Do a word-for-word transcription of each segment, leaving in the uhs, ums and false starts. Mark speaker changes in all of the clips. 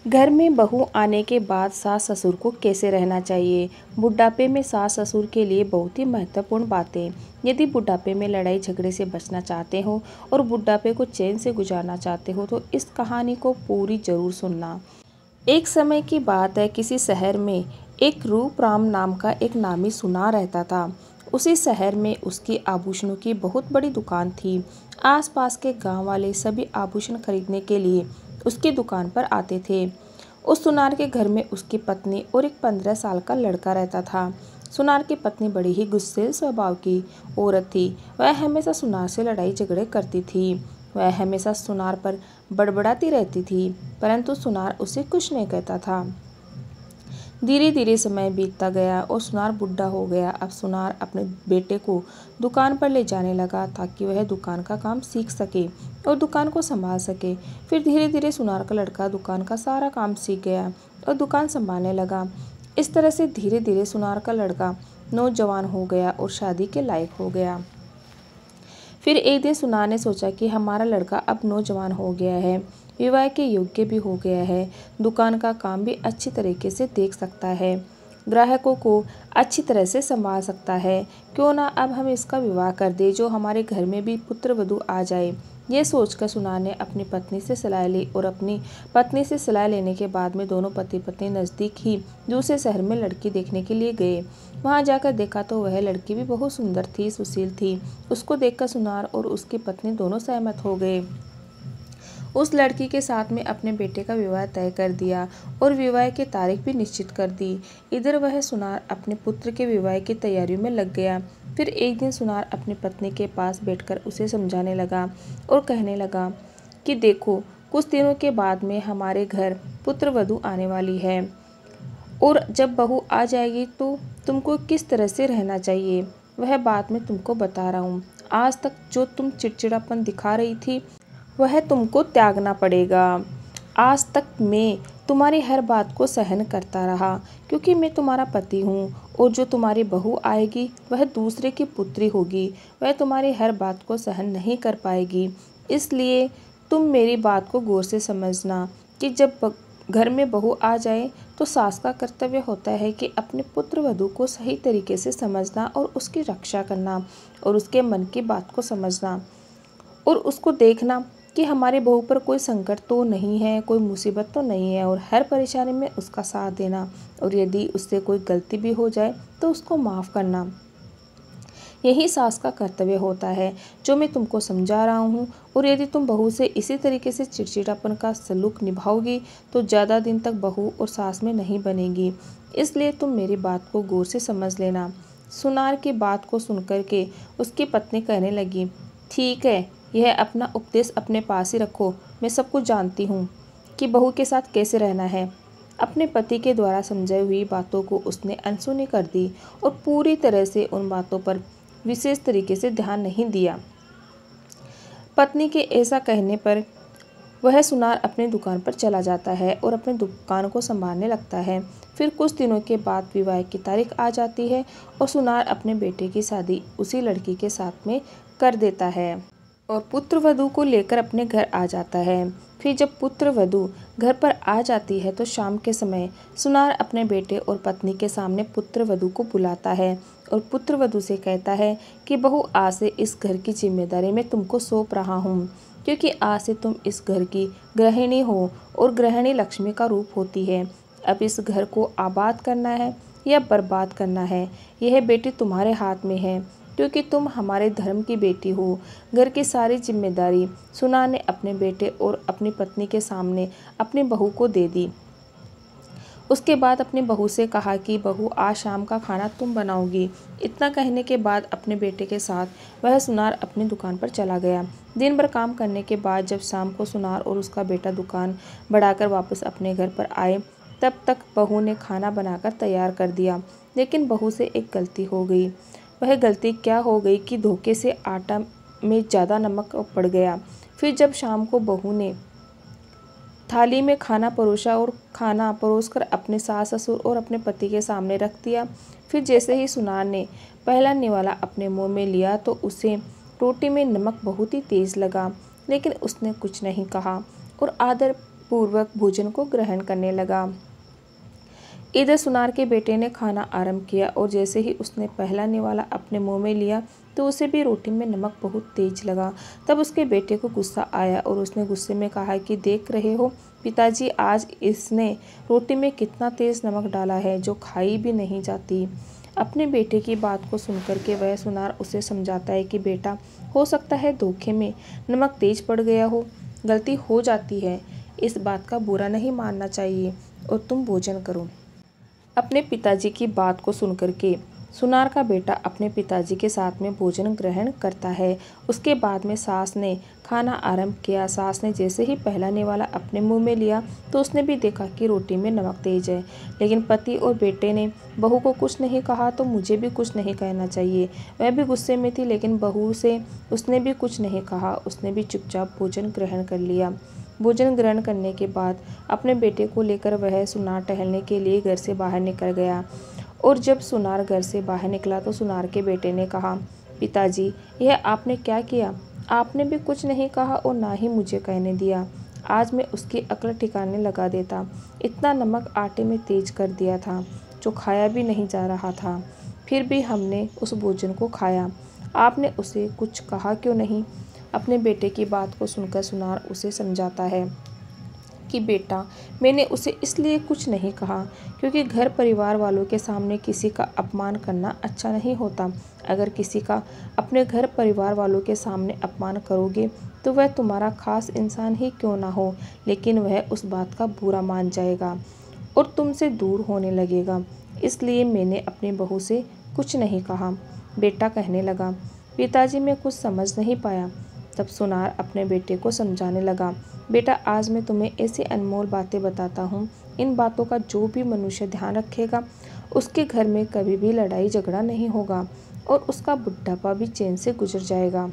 Speaker 1: घर में बहू आने के बाद सास ससुर को कैसे रहना चाहिए। बुढ़ापे में सास ससुर के लिए बहुत ही महत्वपूर्ण बातें। यदि बुढ़ापे में लड़ाई झगड़े से बचना चाहते हो और बुढ़ापे को चैन से गुजारना चाहते हो तो इस कहानी को पूरी जरूर सुनना। एक समय की बात है, किसी शहर में एक रूपराम नाम का एक नामी सुनार रहता था। उसी शहर में उसकी आभूषणों की बहुत बड़ी दुकान थी। आसपास के गांव वाले सभी आभूषण खरीदने के लिए उसकी दुकान पर आते थे। उस सुनार के घर में उसकी पत्नी और एक पंद्रह साल का लड़का रहता था। सुनार की पत्नी बड़ी ही गुस्सेल स्वभाव की औरत थी। वह हमेशा सुनार से लड़ाई झगड़े करती थी। वह हमेशा सुनार पर बड़बड़ाती रहती थी, परंतु सुनार उसे कुछ नहीं कहता था। धीरे धीरे समय बीतता गया और सुनार बुढ़ा हो गया। अब सुनार अपने बेटे को दुकान पर ले जाने लगा ताकि वह दुकान का काम सीख सके और दुकान को संभाल सके। फिर धीरे धीरे सुनार का लड़का दुकान का सारा काम सीख गया और दुकान संभालने लगा। इस तरह से धीरे धीरे सुनार का लड़का नौजवान हो गया और शादी के लायक हो गया। फिर एक दिन सुनार ने सोचा कि हमारा लड़का अब नौजवान हो गया है, विवाह के योग्य भी हो गया है, दुकान का काम भी अच्छी तरीके से देख सकता है, ग्राहकों को अच्छी तरह से संभाल सकता है। क्यों ना अब हम इसका विवाह कर दें, जो हमारे घर में भी पुत्र वधू आ जाए। ये सोचकर सुनार ने अपनी पत्नी से सलाह ली और अपनी पत्नी से सलाह लेने के बाद में दोनों पति पत्नी नज़दीक ही दूसरे शहर में लड़की देखने के लिए गए। वहां जाकर देखा तो वह लड़की भी बहुत सुंदर थी, सुशील थी। उसको देखकर सुनार और उसकी पत्नी दोनों सहमत हो गए। उस लड़की के साथ में अपने बेटे का विवाह तय कर दिया और विवाह की तारीख भी निश्चित कर दी। इधर वह सुनार अपने पुत्र के विवाह की तैयारियों में लग गया। फिर एक दिन सुनार अपनी पत्नी के पास बैठकर उसे समझाने लगा और कहने लगा कि देखो, कुछ दिनों के बाद में हमारे घर पुत्र वधू आने वाली है और जब बहू आ जाएगी तो तुमको किस तरह से रहना चाहिए वह बात मैं तुमको बता रहा हूँ। आज तक जो तुम चिड़चिड़ापन दिखा रही थी वह तुमको त्यागना पड़ेगा। आज तक मैं तुम्हारी हर बात को सहन करता रहा क्योंकि मैं तुम्हारा पति हूँ और जो तुम्हारी बहू आएगी वह दूसरे की पुत्री होगी। वह तुम्हारी हर बात को सहन नहीं कर पाएगी। इसलिए तुम मेरी बात को गौर से समझना कि जब घर में बहू आ जाए तो सास का कर्तव्य होता है कि अपने पुत्र वधू को सही तरीके से समझना और उसकी रक्षा करना और उसके मन की बात को समझना और उसको देखना कि हमारी बहू पर कोई संकट तो नहीं है, कोई मुसीबत तो नहीं है, और हर परेशानी में उसका साथ देना और यदि उससे कोई गलती भी हो जाए तो उसको माफ़ करना। यही सास का कर्तव्य होता है जो मैं तुमको समझा रहा हूँ। और यदि तुम बहू से इसी तरीके से चिड़चिड़ापन का सलूक निभाओगी तो ज़्यादा दिन तक बहू और सास में नहीं बनेगी। इसलिए तुम मेरी बात को गौर से समझ लेना। सुनार की बात को सुनकर के उसकी पत्नी कहने लगी, ठीक है, यह अपना उपदेश अपने पास ही रखो। मैं सब कुछ जानती हूँ कि बहू के साथ कैसे रहना है। अपने पति के द्वारा समझाई हुई बातों को उसने अनसुनी कर दी और पूरी तरह से उन बातों पर विशेष तरीके से ध्यान नहीं दिया। पत्नी के ऐसा कहने पर वह सुनार अपनी दुकान पर चला जाता है और अपनी दुकान को संभालने लगता है। फिर कुछ दिनों के बाद विवाह की तारीख आ जाती है और सुनार अपने बेटे की शादी उसी लड़की के साथ में कर देता है और पुत्र वधू को लेकर अपने घर आ जाता है। फिर जब पुत्र वधू घर पर आ जाती है तो शाम के समय सुनार अपने बेटे और पत्नी के सामने पुत्र वधू को बुलाता है और पुत्र वधू से कहता है कि बहू, आज से इस घर की जिम्मेदारी मैं तुमको सौंप रहा हूँ, क्योंकि आज से तुम इस घर की गृहिणी हो और गृहिणी लक्ष्मी का रूप होती है। अब इस घर को आबाद करना है या बर्बाद करना है, यह बेटी तुम्हारे हाथ में है, क्योंकि तुम हमारे धर्म की बेटी हो। घर की सारी जिम्मेदारी सुनार ने अपने बेटे और अपनी पत्नी के सामने अपनी बहू को दे दी। उसके बाद अपनी बहू से कहा कि बहू, आज शाम का खाना तुम बनाओगी। इतना कहने के बाद अपने बेटे के साथ वह सुनार अपनी दुकान पर चला गया। दिन भर काम करने के बाद जब शाम को सुनार और उसका बेटा दुकान बढ़ाकर वापस अपने घर पर आए, तब तक बहू ने खाना बनाकर तैयार कर दिया। लेकिन बहू से एक गलती हो गई। वह गलती क्या हो गई कि धोखे से आटा में ज़्यादा नमक पड़ गया। फिर जब शाम को बहू ने थाली में खाना परोसा और खाना परोसकर अपने सास ससुर और अपने पति के सामने रख दिया। फिर जैसे ही सुनार ने पहला निवाला अपने मुंह में लिया तो उसे रोटी में नमक बहुत ही तेज़ लगा, लेकिन उसने कुछ नहीं कहा और आदर पूर्वक भोजन को ग्रहण करने लगा। इधर सुनार के बेटे ने खाना आरंभ किया और जैसे ही उसने पहला निवाला अपने मुंह में लिया तो उसे भी रोटी में नमक बहुत तेज लगा। तब उसके बेटे को गुस्सा आया और उसने गुस्से में कहा कि देख रहे हो पिताजी, आज इसने रोटी में कितना तेज नमक डाला है जो खाई भी नहीं जाती। अपने बेटे की बात को सुनकर के वह सुनार उसे समझाता है कि बेटा, हो सकता है धोखे में नमक तेज पड़ गया हो, गलती हो जाती है, इस बात का बुरा नहीं मानना चाहिए और तुम भोजन करो। अपने पिताजी की बात को सुनकर के सुनार का बेटा अपने पिताजी के साथ में भोजन ग्रहण करता है। उसके बाद में सास ने खाना आरंभ किया। सास ने जैसे ही पहला निवाला अपने मुंह में लिया तो उसने भी देखा कि रोटी में नमक तेज है, लेकिन पति और बेटे ने बहू को कुछ नहीं कहा तो मुझे भी कुछ नहीं कहना चाहिए। वह भी गुस्से में थी, लेकिन बहू से उसने भी कुछ नहीं कहा, उसने भी चुपचाप भोजन ग्रहण कर लिया। भोजन ग्रहण करने के बाद अपने बेटे को लेकर वह सुनार टहलने के लिए घर से बाहर निकल गया और जब सुनार घर से बाहर निकला तो सुनार के बेटे ने कहा, पिताजी, यह आपने क्या किया? आपने भी कुछ नहीं कहा और ना ही मुझे कहने दिया। आज मैं उसकी अक्ल ठिकाने लगा देता। इतना नमक आटे में तेज कर दिया था जो खाया भी नहीं जा रहा था, फिर भी हमने उस भोजन को खाया। आपने उसे कुछ कहा क्यों नहीं? अपने बेटे की बात को सुनकर सुनार उसे समझाता है कि बेटा, मैंने उसे इसलिए कुछ नहीं कहा क्योंकि घर परिवार वालों के सामने किसी का अपमान करना अच्छा नहीं होता। अगर किसी का अपने घर परिवार वालों के सामने अपमान करोगे तो वह तुम्हारा खास इंसान ही क्यों ना हो, लेकिन वह उस बात का बुरा मान जाएगा और तुमसे दूर होने लगेगा। इसलिए मैंने अपनी बहू से कुछ नहीं कहा। बेटा कहने लगा, पिताजी, मैं कुछ समझ नहीं पाया। तब सुनार अपने बेटे को समझाने लगा, बेटा, आज मैं तुम्हें ऐसी अनमोल बातें बताता हूँ, इन बातों का जो भी मनुष्य ध्यान रखेगा उसके घर में कभी भी लड़ाई झगड़ा नहीं होगा और उसका बुढ़ापा भी चैन से गुजर जाएगा।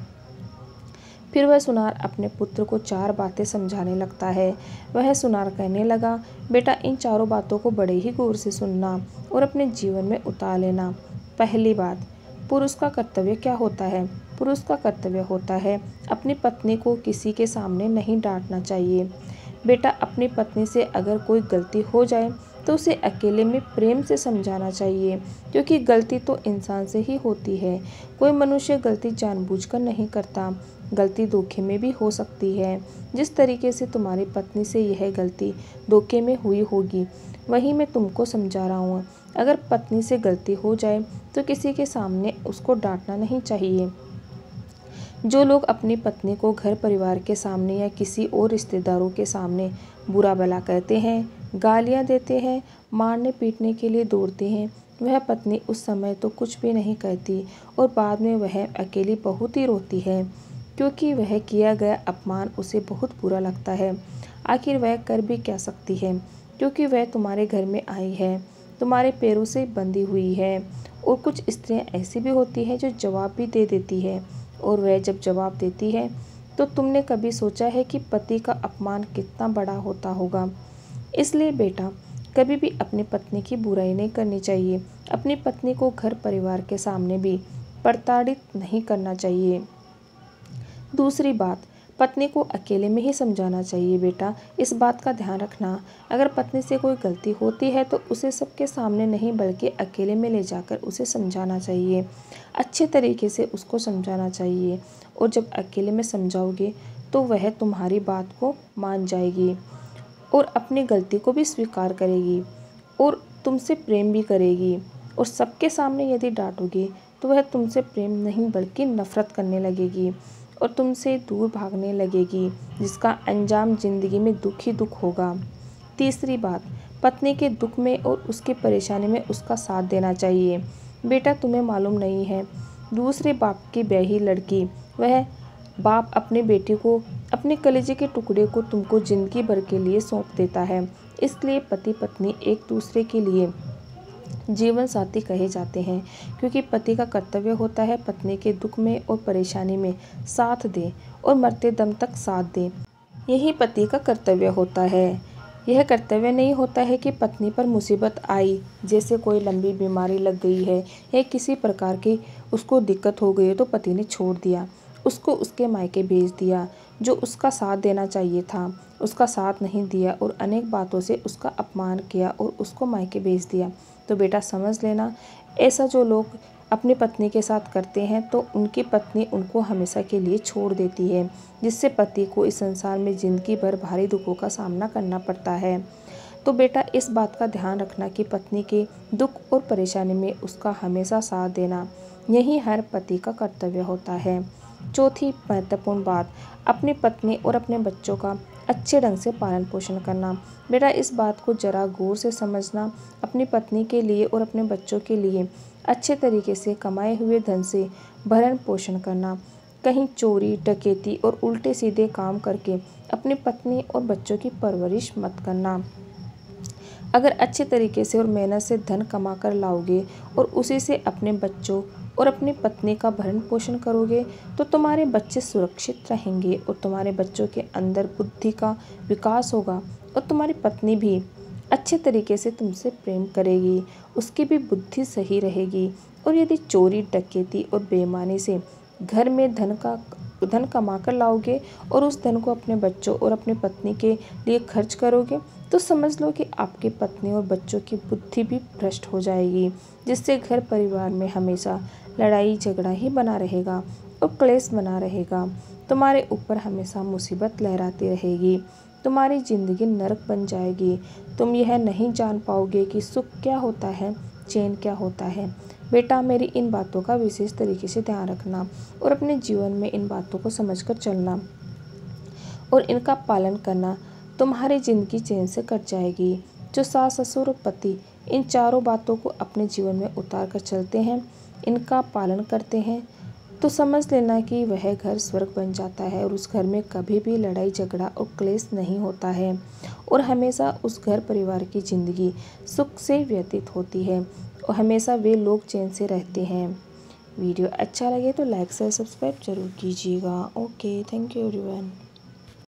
Speaker 1: फिर वह सुनार अपने पुत्र को चार बातें समझाने लगता है। वह सुनार कहने लगा, बेटा, इन चारों बातों को बड़े ही गौर से सुनना और अपने जीवन में उतार लेना। पहली बात, पुरुष का कर्तव्य क्या होता है? पुरुष का कर्तव्य होता है अपनी पत्नी को किसी के सामने नहीं डांटना चाहिए। बेटा, अपनी पत्नी से अगर कोई गलती हो जाए तो उसे अकेले में प्रेम से समझाना चाहिए, क्योंकि गलती तो इंसान से ही होती है। कोई मनुष्य गलती जानबूझकर नहीं करता, गलती धोखे में भी हो सकती है। जिस तरीके से तुम्हारी पत्नी से यह गलती धोखे में हुई होगी वही मैं तुमको समझा रहा हूँ। अगर पत्नी से गलती हो जाए तो किसी के सामने उसको डांटना नहीं चाहिए। जो लोग अपनी पत्नी को घर परिवार के सामने या किसी और रिश्तेदारों के सामने बुरा भला कहते हैं, गालियाँ देते हैं, मारने पीटने के लिए दौड़ते हैं, वह पत्नी उस समय तो कुछ भी नहीं कहती और बाद में वह अकेली बहुत ही रोती है, क्योंकि वह किया गया अपमान उसे बहुत बुरा लगता है। आखिर वह कर भी क्या सकती है, क्योंकि वह तुम्हारे घर में आई है, तुम्हारे पैरों से बंधी हुई है। और कुछ स्त्रियां ऐसी भी होती हैं जो जवाब भी दे देती है, और वह जब जवाब देती है तो तुमने कभी सोचा है कि पति का अपमान कितना बड़ा होता होगा? इसलिए बेटा, कभी भी अपनी पत्नी की बुराई नहीं करनी चाहिए। अपनी पत्नी को घर परिवार के सामने भी प्रताड़ित नहीं करना चाहिए। दूसरी बात, पत्नी को अकेले में ही समझाना चाहिए। बेटा, इस बात का ध्यान रखना, अगर पत्नी से कोई गलती होती है तो उसे सबके सामने नहीं बल्कि अकेले में ले जाकर उसे समझाना चाहिए, अच्छे तरीके से उसको समझाना चाहिए। और जब अकेले में समझाओगे तो वह तुम्हारी बात को मान जाएगी और अपनी गलती को भी स्वीकार करेगी और तुमसे प्रेम भी करेगी। और सबके सामने यदि डांटोगे तो वह तुमसे प्रेम नहीं बल्कि नफरत करने लगेगी और तुमसे दूर भागने लगेगी, जिसका अंजाम जिंदगी में दुख ही दुख होगा। तीसरी बात, पत्नी के दुख में और उसकी परेशानी में उसका साथ देना चाहिए। बेटा, तुम्हें मालूम नहीं है, दूसरे बाप की ब्याही लड़की, वह बाप अपने बेटे को, अपने कलेजे के टुकड़े को तुमको जिंदगी भर के लिए सौंप देता है। इसलिए पति पत्नी एक दूसरे के लिए जीवन साथी कहे जाते हैं, क्योंकि पति का कर्तव्य होता है पत्नी के दुख में और परेशानी में साथ दे और मरते दम तक साथ दे। यही पति का कर्तव्य होता है। यह कर्तव्य नहीं होता है कि पत्नी पर मुसीबत आई, जैसे कोई लंबी बीमारी लग गई है या किसी प्रकार की उसको दिक्कत हो गई है तो पति ने छोड़ दिया उसको उसके मायके भेज दिया, जो उसका साथ देना चाहिए था उसका साथ नहीं दिया और अनेक बातों से उसका अपमान किया और उसको मायके भेज दिया। तो बेटा समझ लेना, ऐसा जो लोग अपनी पत्नी के साथ करते हैं तो उनकी पत्नी उनको हमेशा के लिए छोड़ देती है, जिससे पति को इस संसार में ज़िंदगी भर भारी दुखों का सामना करना पड़ता है। तो बेटा इस बात का ध्यान रखना कि पत्नी के दुख और परेशानी में उसका हमेशा साथ देना, यही हर पति का कर्तव्य होता है। चौथी महत्वपूर्ण बात, अपनी पत्नी और अपने बच्चों का अच्छे ढंग से पालन पोषण करना। बेटा इस बात को जरा गौर से समझना, अपनी पत्नी के लिए और अपने बच्चों के लिए अच्छे तरीके से कमाए हुए धन से भरण पोषण करना। कहीं चोरी डकैती और उल्टे सीधे काम करके अपनी पत्नी और बच्चों की परवरिश मत करना। अगर अच्छे तरीके से और मेहनत से धन कमा कर लाओगे और उसी से अपने बच्चों और अपनी पत्नी का भरण पोषण करोगे तो तुम्हारे बच्चे सुरक्षित रहेंगे और तुम्हारे बच्चों के अंदर बुद्धि का विकास होगा और तुम्हारी पत्नी भी अच्छे तरीके से तुमसे प्रेम करेगी, उसकी भी बुद्धि सही रहेगी। और यदि चोरी डकैती और बेईमानी से घर में धन का धन कमा कर लाओगे और उस धन को अपने बच्चों और अपनी पत्नी के लिए खर्च करोगे तो समझ लो कि आपकी पत्नी और बच्चों की बुद्धि भी भ्रष्ट हो जाएगी, जिससे घर परिवार में हमेशा लड़ाई झगड़ा ही बना रहेगा और क्लेश बना रहेगा। तुम्हारे ऊपर हमेशा मुसीबत लहराती रहेगी, तुम्हारी ज़िंदगी नरक बन जाएगी। तुम यह नहीं जान पाओगे कि सुख क्या होता है, चैन क्या होता है। बेटा मेरी इन बातों का विशेष तरीके से ध्यान रखना और अपने जीवन में इन बातों को समझकर चलना और इनका पालन करना, तुम्हारी ज़िंदगी चैन से कट जाएगी। जो सास ससुर और पति इन चारों बातों को अपने जीवन में उतार कर चलते हैं, इनका पालन करते हैं, तो समझ लेना कि वह घर स्वर्ग बन जाता है और उस घर में कभी भी लड़ाई झगड़ा और क्लेश नहीं होता है और हमेशा उस घर परिवार की ज़िंदगी सुख से व्यतीत होती है और हमेशा वे लोग चैन से रहते हैं। वीडियो अच्छा लगे तो लाइक शेयर सब्सक्राइब जरूर कीजिएगा। Okay, thank you everyone.